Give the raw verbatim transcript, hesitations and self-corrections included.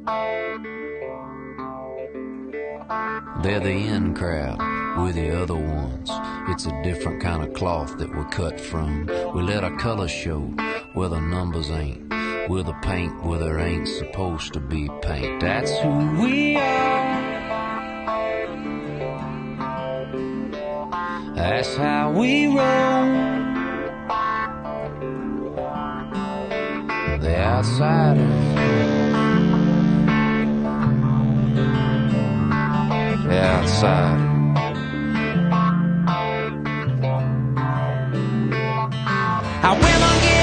They're the in crowd, we're the other ones. It's a different kind of cloth that we're cut from. We let our colors show where the numbers ain't. We're the paint where there ain't supposed to be paint. That's who we are. That's how we roll. The outsiders, the outsiders. I will not get